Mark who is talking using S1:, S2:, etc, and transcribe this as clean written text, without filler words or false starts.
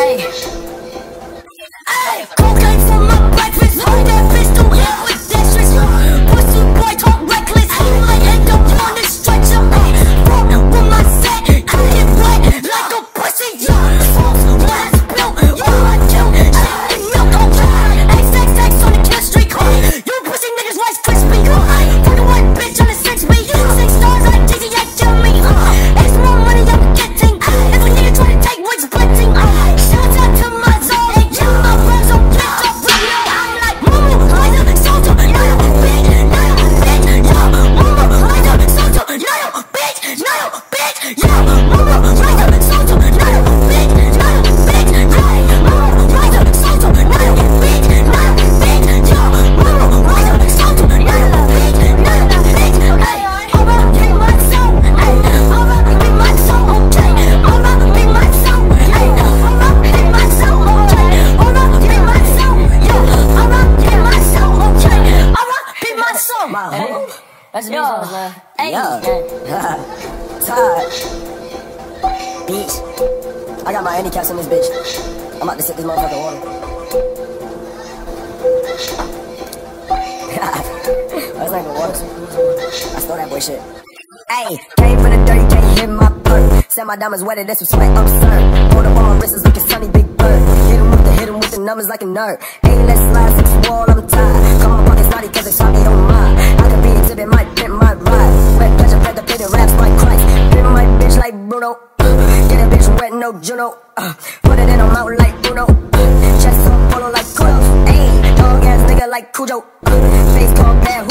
S1: Ay, cocaine for my breakfast. Hold that pistol hit with dextrous. Pussy boy talk reckless. He might end up on the stretcher. Fuck with my set. I get wet like a pussy. Sauce when I spill. All I do is eat milk on fire. XXX on the kill streak. You pussy niggas Rice Krispy. Fucking white bitch on the 6B. 6 stars like GTA kill me. It's more money I'm getting. If a nigga try to take what's splitting. Shout out to my zone. My friends on bitch up with me. I'm like Momo, like a soldier. No, bitch, no, bitch. Yo, Momo, like a soldier. No, bitch, no, bitch. Yo, Momo, like a soldier. No, bitch, no, bitch. Yo, Momo, like a soldier. No, bitch, no, bitch. Yo, Momo, like a soldier. No, bitch, no, bitch. Hey, I'ma be my soul. Hey, I'ma be my soul. Okay, I'ma be my soul. Hey, I'ma be my soul. Okay, I'ma be my soul. Yeah, I'ma be my soul. Okay, I'ma be my soul. That's the music, man. Hey,
S2: Todd. Beach. I got my handicaps in this bitch. I'm about to sip this motherfucking water. That's not even water. I stole that boy shit. Ayy, came from the dirty, can't hit my perk. Said my diamonds wetter, that's some sweat absurd. Hold up on my wrist, is looking sunny, big bird. Hit him with the numbers like a nerd. Ayy, let's slide, 6 wall, I'm tired. Come on, pockets naughty, cause they saw me on mine. I could be exhibit, might pimp my ride. Wet pleasure, fed the pit, raps like Christ. Pimp my bitch like Bruno. Get a bitch wet, no Juno. Put it in her mouth like Bruno. Chest on polo like Kudo. Ayy, dog ass nigga like Cujo. Face called bad.